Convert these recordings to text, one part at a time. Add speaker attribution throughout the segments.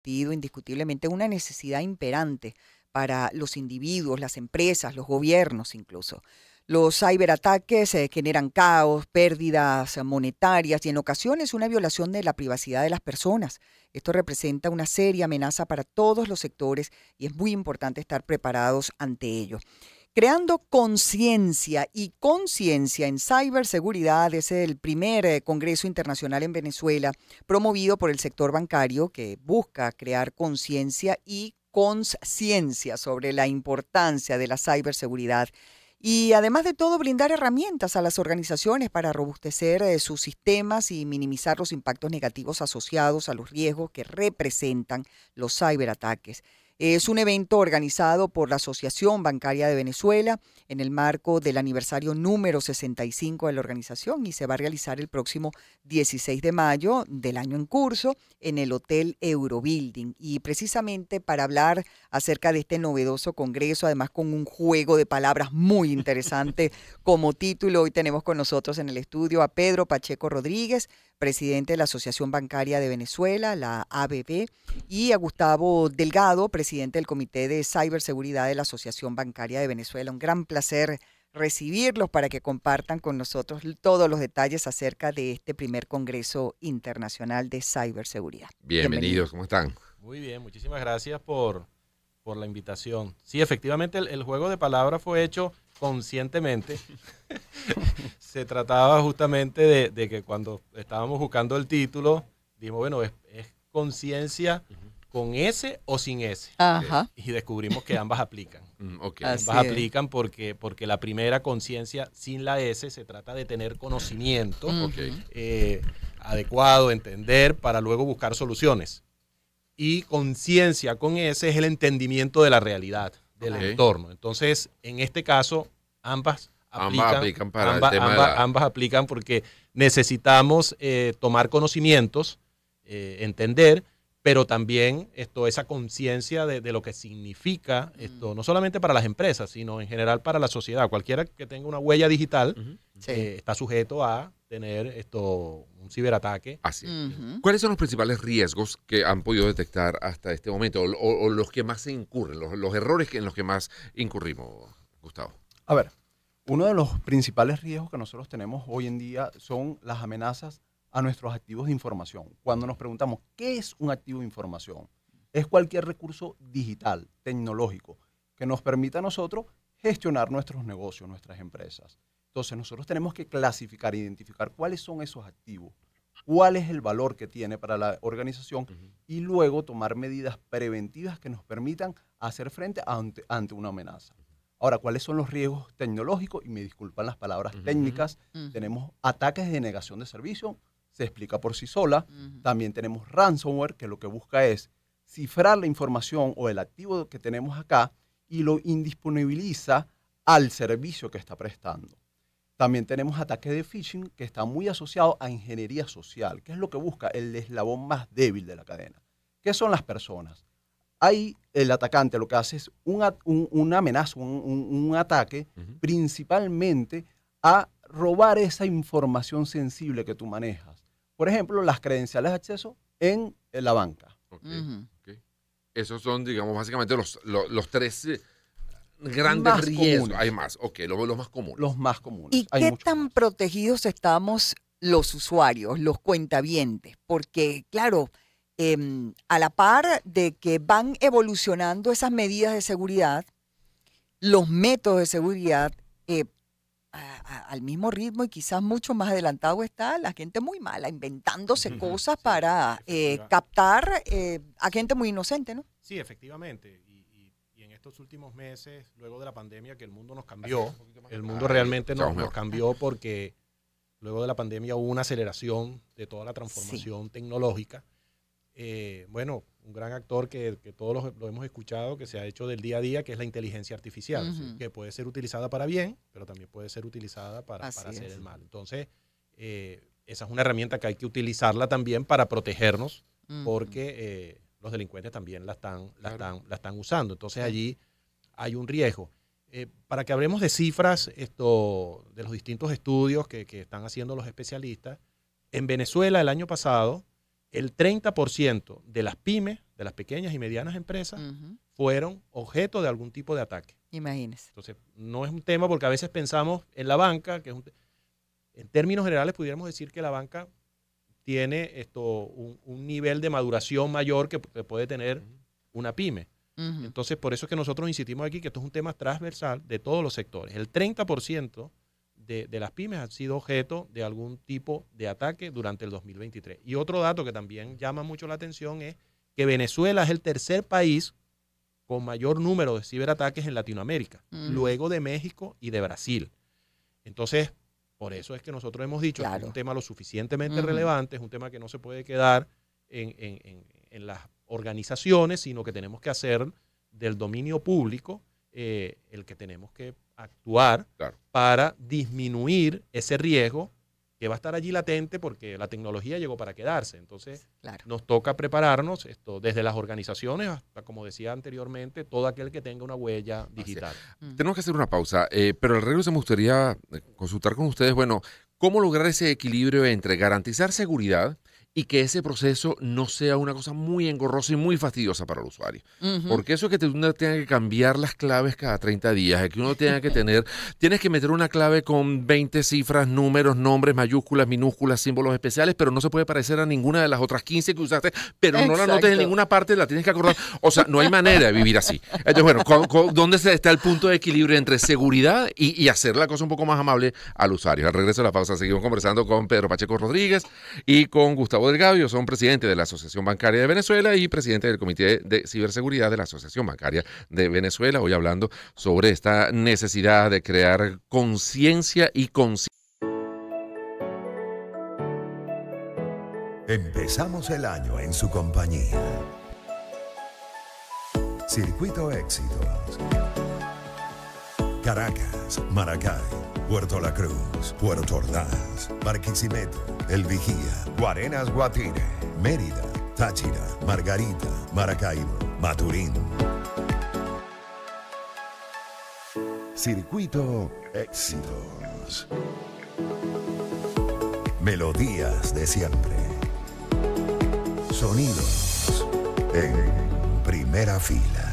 Speaker 1: convertido indiscutiblemente en una necesidad imperante para los individuos, las empresas, los gobiernos incluso. Los ciberataques generan caos, pérdidas monetarias y en ocasiones una violación de la privacidad de las personas. Esto representa una seria amenaza para todos los sectores y es muy importante estar preparados ante ello. Creando conciencia y conciencia en ciberseguridad es el primer Congreso Internacional en Venezuela promovido por el sector bancario que busca crear conciencia y conciencia sobre la importancia de la ciberseguridad y además de todo brindar herramientas a las organizaciones para robustecer sus sistemas y minimizar los impactos negativos asociados a los riesgos que representan los ciberataques. Es un evento organizado por la Asociación Bancaria de Venezuela en el marco del aniversario número 65 de la organización y se va a realizar el próximo 16 de mayo del año en curso en el Hotel Eurobuilding. Y precisamente para hablar acerca de este novedoso congreso, además con un juego de palabras muy interesante como título, hoy tenemos con nosotros en el estudio a Pedro Pacheco Rodríguez, presidente de la Asociación Bancaria de Venezuela, la ABV, y a Gustavo Delgado, presidente del Comité de Ciberseguridad de la Asociación Bancaria de Venezuela. Un gran placer recibirlos para que compartan con nosotros todos los detalles acerca de este primer Congreso Internacional de Ciberseguridad.
Speaker 2: Bienvenidos, ¿cómo están?
Speaker 3: Muy bien, muchísimas gracias por la invitación. Sí, efectivamente el juego de palabras fue hecho conscientemente. Se trataba justamente de que cuando estábamos buscando el título, dijimos, bueno, es conciencia con S o sin S.
Speaker 1: Ajá.
Speaker 3: Y descubrimos que ambas aplican.
Speaker 2: Okay.
Speaker 3: Ambas aplican porque la primera conciencia sin la S se trata de tener conocimiento adecuado, entender, para luego buscar soluciones. Y conciencia con S es el entendimiento de la realidad, del entorno. Entonces, en este caso, ambas aplican para el tema ambas aplican porque necesitamos tomar conocimientos, entender, pero también esa conciencia de lo que significa esto, no solamente para las empresas, sino en general para la sociedad. Cualquiera que tenga una huella digital está sujeto a tener un ciberataque.
Speaker 2: Así. ¿Cuáles son los principales riesgos que han podido detectar hasta este momento o los que más se incurren, los errores en los que más incurrimos, Gustavo?
Speaker 4: A ver, uno de los principales riesgos que nosotros tenemos hoy en día son las amenazas a nuestros activos de información. Cuando nos preguntamos, ¿qué es un activo de información? Es cualquier recurso digital, tecnológico, que nos permita a nosotros gestionar nuestros negocios, nuestras empresas. Entonces, nosotros tenemos que clasificar, identificar cuáles son esos activos, cuál es el valor que tiene para la organización y luego tomar medidas preventivas que nos permitan hacer frente ante una amenaza. Ahora, ¿cuáles son los riesgos tecnológicos? Y me disculpan las palabras técnicas. Tenemos ataques de negación de servicio, se explica por sí sola. También tenemos ransomware, que lo que busca es cifrar la información o el activo que tenemos acá y lo indisponibiliza al servicio que está prestando. También tenemos ataques de phishing, que está muy asociado a ingeniería social, que es lo que busca el eslabón más débil de la cadena. ¿Qué son las personas? Ahí el atacante lo que hace es una amenaza, un ataque principalmente a robar esa información sensible que tú manejas. Por ejemplo, las credenciales de acceso en la banca.
Speaker 2: Esos son, digamos, básicamente los tres grandes
Speaker 4: más
Speaker 2: riesgos.
Speaker 4: comunes.
Speaker 2: Hay más, los más comunes.
Speaker 4: Los más comunes.
Speaker 1: ¿Y
Speaker 4: Hay
Speaker 1: qué
Speaker 4: muchos
Speaker 1: tan
Speaker 4: más.
Speaker 1: protegidos estamos los usuarios, los cuentavientes? Porque, claro, a la par de que van evolucionando esas medidas de seguridad, los métodos de seguridad, al mismo ritmo y quizás mucho más adelantado está la gente muy mala, inventándose cosas para captar a gente muy inocente, ¿no?
Speaker 3: Sí, efectivamente. Y en estos últimos meses, luego de la pandemia, que el mundo nos cambió, el mundo realmente nos cambió porque luego de la pandemia hubo una aceleración de toda la transformación tecnológica. Bueno, un gran actor que todos lo hemos escuchado, que se ha hecho del día a día, que es la inteligencia artificial, ¿sí? Que puede ser utilizada para bien, pero también puede ser utilizada para hacer el mal. Entonces, esa es una herramienta que hay que utilizarla también para protegernos, porque los delincuentes también la están usando. Entonces, allí hay un riesgo. Para que hablemos de cifras de los distintos estudios que están haciendo los especialistas, en Venezuela el año pasado el 30% de las pymes, de las pequeñas y medianas empresas, fueron objeto de algún tipo de ataque.
Speaker 1: Imagínese.
Speaker 3: Entonces, no es un tema porque a veces pensamos en la banca, que es en términos generales pudiéramos decir que la banca tiene un nivel de maduración mayor que puede tener una pyme. Entonces, por eso es que nosotros insistimos aquí que esto es un tema transversal de todos los sectores. El 30% de las pymes han sido objeto de algún tipo de ataque durante el 2023. Y otro dato que también llama mucho la atención es que Venezuela es el tercer país con mayor número de ciberataques en Latinoamérica, luego de México y de Brasil. Entonces, por eso es que nosotros hemos dicho que es un tema lo suficientemente relevante, es un tema que no se puede quedar en las organizaciones, sino que tenemos que hacer del dominio público el que tenemos que actuar para disminuir ese riesgo que va a estar allí latente porque la tecnología llegó para quedarse. Entonces, nos toca prepararnos desde las organizaciones hasta, como decía anteriormente, todo aquel que tenga una huella digital.
Speaker 2: Tenemos que hacer una pausa, pero al regreso me gustaría consultar con ustedes, bueno, cómo lograr ese equilibrio entre garantizar seguridad y que ese proceso no sea una cosa muy engorrosa y muy fastidiosa para el usuario. Porque eso es que uno tenga que cambiar las claves cada 30 días, que uno tenga que tienes que meter una clave con 20 cifras, números, nombres, mayúsculas, minúsculas, símbolos especiales, pero no se puede parecer a ninguna de las otras 15 que usaste, pero no la anotes en ninguna parte, la tienes que acordar. O sea, no hay manera de vivir así. Entonces, bueno, ¿dónde está el punto de equilibrio entre seguridad y hacer la cosa un poco más amable al usuario? Al regreso de la pausa seguimos conversando con Pedro Pacheco Rodríguez y con Gustavo Delgado. Ellos son presidente de la Asociación Bancaria de Venezuela y presidente del Comité de Ciberseguridad de la Asociación Bancaria de Venezuela. Hoy hablando sobre esta necesidad de crear conciencia y conciencia.
Speaker 5: Empezamos el año en su compañía. Circuito Éxitos. Caracas, Maracay, Puerto La Cruz, Puerto Ordaz, Barquisimeto, El Vigía, Guarenas, Guatire, Mérida, Táchira, Margarita, Maracaibo, Maturín. Circuito Éxitos. Melodías de siempre. Sonidos en primera fila.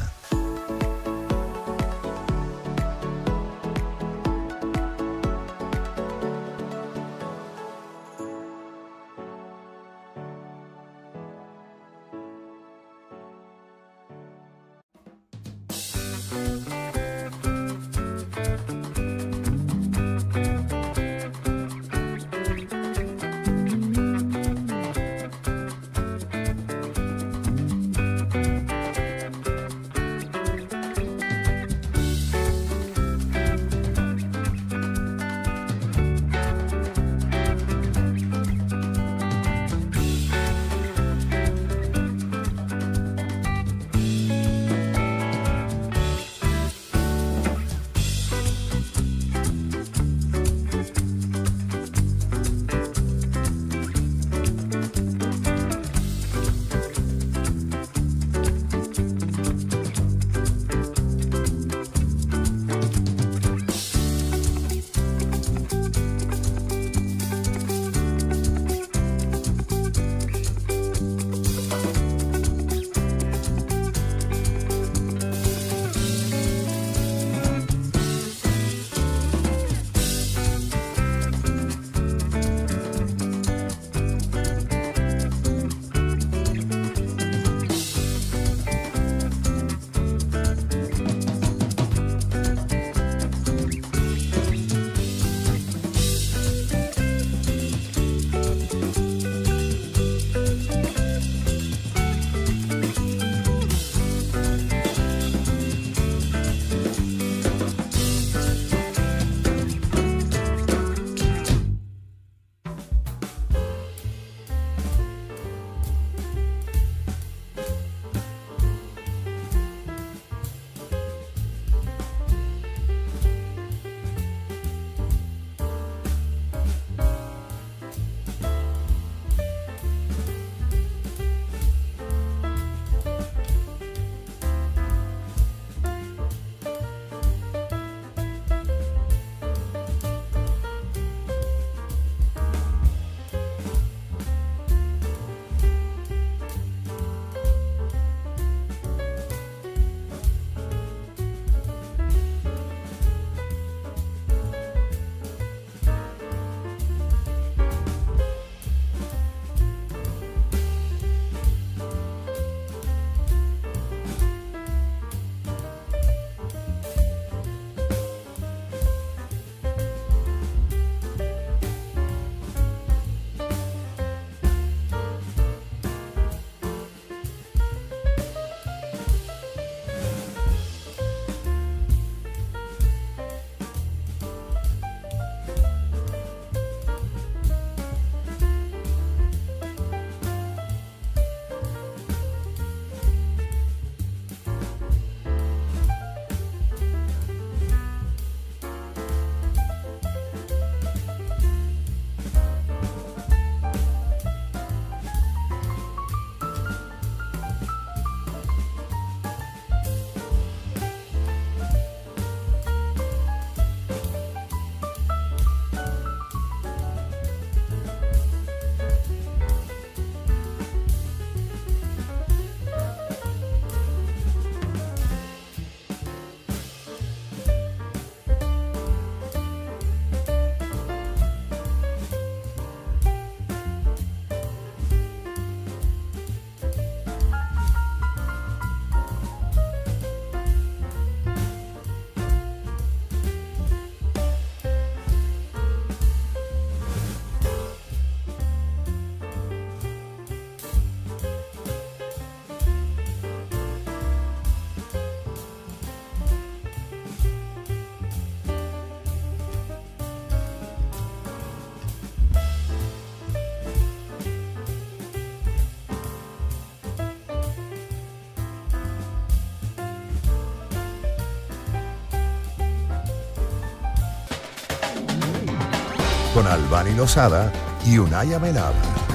Speaker 5: con Albany Lozada y Unay Amenábar.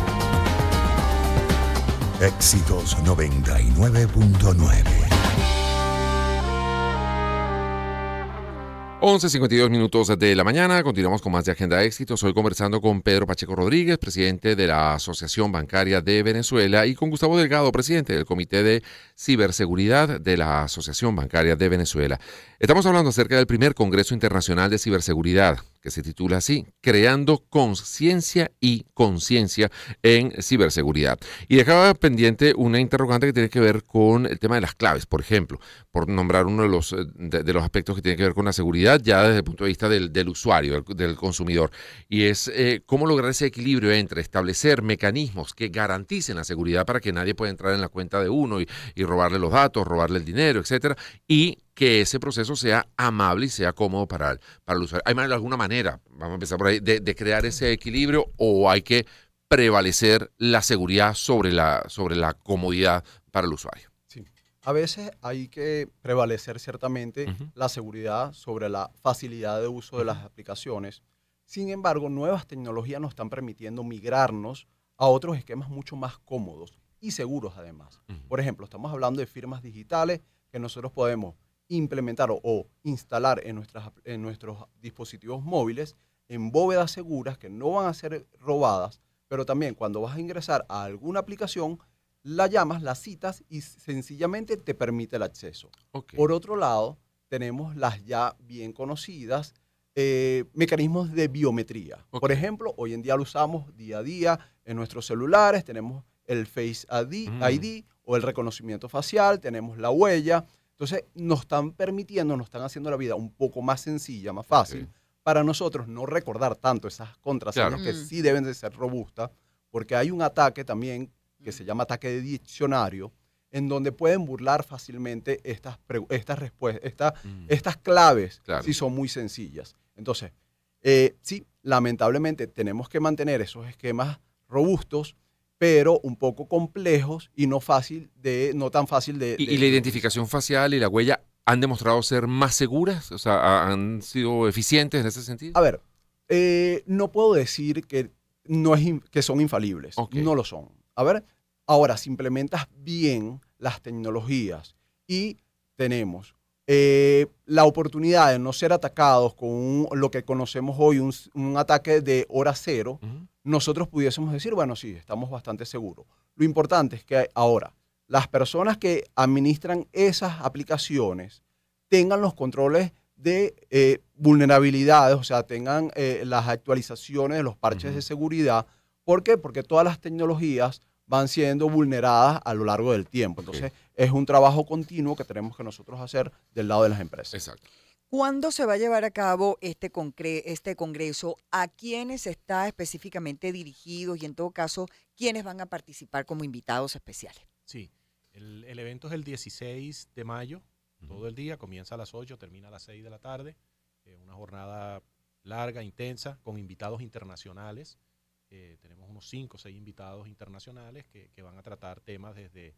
Speaker 5: Éxitos 99.9.
Speaker 2: 11:52 minutos de la mañana, continuamos con más de Agenda Éxitos. Hoy conversando con Pedro Pacheco Rodríguez, presidente de la Asociación Bancaria de Venezuela, y con Gustavo Delgado, presidente del Comité de Ciberseguridad de la Asociación Bancaria de Venezuela. Estamos hablando acerca del primer Congreso Internacional de Ciberseguridad, que se titula así, Creando Conciencia y Conciencia en Ciberseguridad. Y dejaba pendiente una interrogante que tiene que ver con el tema de las claves, por ejemplo, por nombrar uno de los aspectos que tiene que ver con la seguridad ya desde el punto de vista del usuario, del consumidor. Y es cómo lograr ese equilibrio entre establecer mecanismos que garanticen la seguridad para que nadie pueda entrar en la cuenta de uno y robarle los datos, robarle el dinero, etcétera, y que ese proceso sea amable y sea cómodo para el usuario. ¿Hay alguna manera, vamos a empezar por ahí, de crear ese equilibrio, o hay que prevalecer la seguridad sobre la comodidad para el usuario?
Speaker 4: Sí. A veces hay que prevalecer ciertamente la seguridad sobre la facilidad de uso de las aplicaciones. Sin embargo, nuevas tecnologías nos están permitiendo migrarnos a otros esquemas mucho más cómodos y seguros además. Por ejemplo, estamos hablando de firmas digitales que nosotros podemos implementar o instalar en nuestros dispositivos móviles en bóvedas seguras que no van a ser robadas, pero también cuando vas a ingresar a alguna aplicación, la llamas, la citas y sencillamente te permite el acceso. Okay. Por otro lado, tenemos las ya bien conocidas mecanismos de biometría. Okay. Por ejemplo, hoy en día lo usamos día a día en nuestros celulares, tenemos el Face ID o el reconocimiento facial, tenemos la huella. Entonces, nos están haciendo la vida un poco más sencilla, más fácil, para nosotros no recordar tanto esas contraseñas que sí deben de ser robustas, porque hay un ataque también que se llama ataque de diccionario, en donde pueden burlar fácilmente estas claves, si son muy sencillas. Entonces, sí, lamentablemente tenemos que mantener esos esquemas robustos, pero un poco complejos y no tan fácil de...
Speaker 2: ¿Y la identificación facial y la huella han demostrado ser más seguras? O sea, ¿han sido eficientes en ese sentido?
Speaker 4: A ver, no puedo decir que son infalibles. Okay. No lo son. A ver, ahora, si implementas bien las tecnologías y tenemos la oportunidad de no ser atacados con lo que conocemos hoy, un ataque de hora cero, nosotros pudiésemos decir, bueno, sí, estamos bastante seguros. Lo importante es que ahora las personas que administran esas aplicaciones tengan los controles de vulnerabilidades, o sea, tengan las actualizaciones de los parches de seguridad. ¿Por qué? Porque todas las tecnologías van siendo vulneradas a lo largo del tiempo. Entonces, es un trabajo continuo que tenemos que nosotros hacer del lado de las empresas.
Speaker 2: Exacto.
Speaker 1: ¿Cuándo se va a llevar a cabo este congreso? ¿A quiénes está específicamente dirigido? Y en todo caso, ¿quiénes van a participar como invitados especiales?
Speaker 3: Sí, el evento es el 16 de mayo, todo el día, comienza a las 8, termina a las 6 de la tarde. Una jornada larga, intensa, con invitados internacionales. Tenemos unos 5 o 6 invitados internacionales que van a tratar temas desde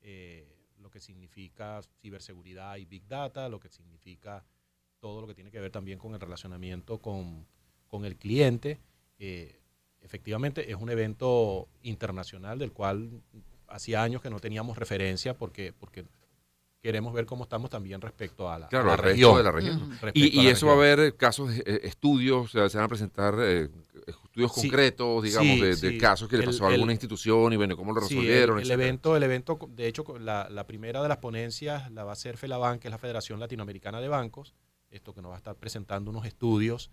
Speaker 3: lo que significa ciberseguridad y Big Data, lo que significa todo lo que tiene que ver también con el relacionamiento con el cliente. Efectivamente, es un evento internacional del cual hacía años que no teníamos referencia porque queremos ver cómo estamos también respecto a la región.
Speaker 2: De la región. Y eso va a haber casos, estudios, o sea, se van a presentar estudios concretos, digamos, de casos que le pasó a alguna institución y bueno, cómo lo resolvieron.
Speaker 3: El evento, de hecho, la primera de las ponencias la va a hacer FELABAN, que es la Federación Latinoamericana de Bancos, esto que nos va a estar presentando unos estudios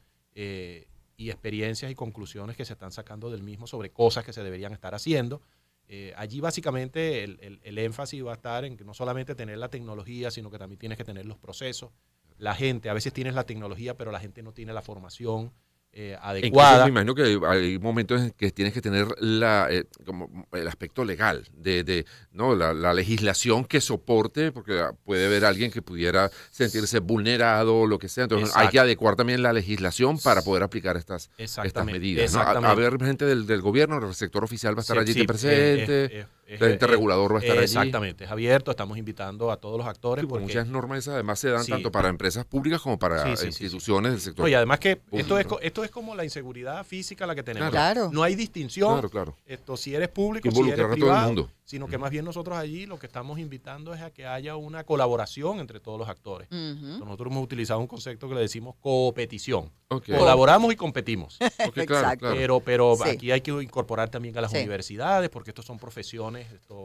Speaker 3: y experiencias y conclusiones que se están sacando del mismo sobre cosas que se deberían estar haciendo. Allí básicamente el énfasis va a estar en que no solamente tener la tecnología, sino que también tienes que tener los procesos. La gente, a veces tienes la tecnología, pero la gente no tiene la formación adecuada.
Speaker 2: Me imagino que hay momentos en que tienes que tener como el aspecto legal, ¿no? la legislación que soporte, porque puede haber alguien que pudiera sentirse vulnerado o lo que sea. Entonces hay que adecuar también la legislación para poder aplicar estas medidas. ¿No? A ver, gente del gobierno, el sector oficial va a estar allí presente, el ente regulador va a estar allí.
Speaker 3: Exactamente, es abierto, estamos invitando a todos los actores.
Speaker 2: Porque muchas normas además se dan tanto para empresas públicas como para instituciones del sector.
Speaker 3: Y además que esto esto es como la inseguridad física la que tenemos.
Speaker 1: Claro.
Speaker 3: No hay distinción.
Speaker 2: Claro.
Speaker 3: Si eres público, si
Speaker 2: Involucrar
Speaker 3: eres
Speaker 2: a todo el
Speaker 3: privado,
Speaker 2: mundo.
Speaker 3: sino que más bien nosotros allí lo que estamos invitando es a que haya una colaboración entre todos los actores. Nosotros hemos utilizado un concepto que le decimos competición.
Speaker 2: Okay.
Speaker 3: Colaboramos y competimos.
Speaker 2: Okay, claro, claro.
Speaker 3: Pero
Speaker 1: Sí.
Speaker 3: aquí hay que incorporar también a las universidades, porque estos son profesiones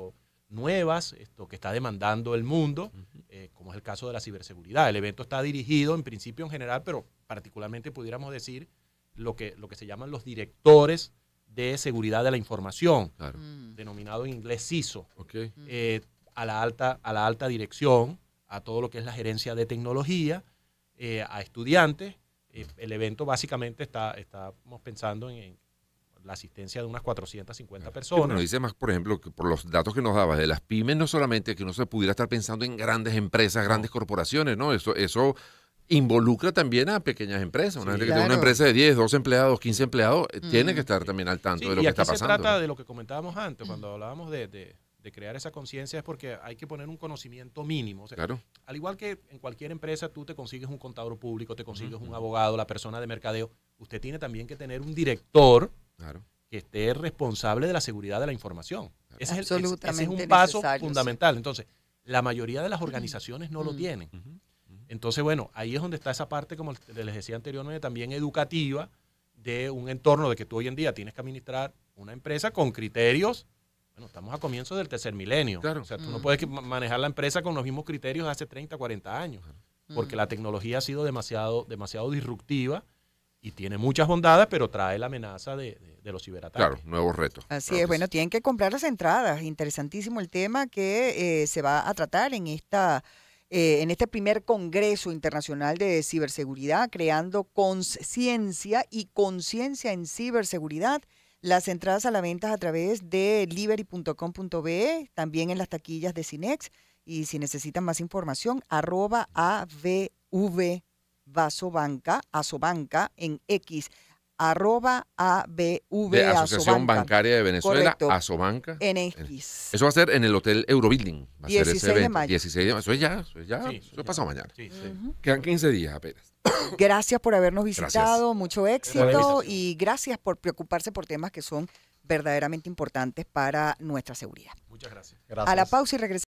Speaker 3: nuevas, que está demandando el mundo, como es el caso de la ciberseguridad. El evento está dirigido en principio en general, pero particularmente pudiéramos decir lo que se llaman los directores de seguridad de la información,
Speaker 2: Claro.
Speaker 3: denominado en inglés CISO,
Speaker 2: Okay.
Speaker 3: a la alta dirección, a todo lo que es la gerencia de tecnología, a estudiantes. El evento básicamente estamos pensando en la asistencia de unas 450 personas.
Speaker 2: Bueno, dice más, por ejemplo, que por los datos que nos dabas de las pymes, no solamente que uno se pudiera estar pensando en grandes empresas, grandes corporaciones, ¿no? Eso involucra también a pequeñas empresas. Una gente que tiene una empresa de 10, 12 empleados, 15 empleados, tiene que estar también al tanto de lo que está pasando.
Speaker 3: Y aquí se trata de lo que comentábamos antes, cuando hablábamos de crear esa conciencia, es porque hay que poner un conocimiento mínimo. O sea,
Speaker 2: Claro.
Speaker 3: al igual que en cualquier empresa, tú te consigues un contador público, te consigues un abogado, la persona de mercadeo, usted tiene también que tener un director
Speaker 2: Claro.
Speaker 3: que esté responsable de la seguridad de la información. Ese es
Speaker 1: Absolutamente
Speaker 3: un paso
Speaker 1: necesario,
Speaker 3: fundamental. Entonces, la mayoría de las organizaciones no lo tienen. Entonces, bueno, ahí es donde está esa parte, como les decía anteriormente, también educativa, de un entorno de que tú hoy en día tienes que administrar una empresa con criterios. Bueno, estamos a comienzos del tercer milenio.
Speaker 2: Claro.
Speaker 3: O sea, tú no puedes manejar la empresa con los mismos criterios de hace 30, 40 años, porque la tecnología ha sido demasiado disruptiva y tiene muchas bondades, pero trae la amenaza de los ciberataques.
Speaker 2: Claro, nuevos retos.
Speaker 1: Así
Speaker 2: Claro
Speaker 1: es,
Speaker 2: que
Speaker 1: bueno,
Speaker 2: sí.
Speaker 1: tienen que comprar las entradas. Interesantísimo el tema que se va a tratar en este primer Congreso Internacional de Ciberseguridad, creando conciencia y conciencia en ciberseguridad. Las entradas a la venta a través de liberty.com.be, también en las taquillas de Cinex. Y si necesitan más información, @ABV-Asobanca en X, @ABV
Speaker 2: De Asociación Bancaria de Venezuela,
Speaker 1: Correcto.
Speaker 2: Asobanca.
Speaker 1: en X.
Speaker 2: Eso va a ser en el Hotel Eurobuilding. Va a ser
Speaker 1: 16
Speaker 2: ese
Speaker 1: de
Speaker 2: evento.
Speaker 1: mayo.
Speaker 2: 16 de mayo. Eso es ya.
Speaker 3: Sí,
Speaker 2: Eso es pasado mañana.
Speaker 3: Sí, sí.
Speaker 2: Quedan 15 días apenas.
Speaker 1: Gracias por habernos visitado, mucho
Speaker 3: Por la
Speaker 1: éxito
Speaker 3: invitación.
Speaker 1: y gracias por preocuparse por temas que son verdaderamente importantes para nuestra seguridad.
Speaker 3: Muchas gracias.
Speaker 4: Gracias.
Speaker 1: A la pausa y regresamos.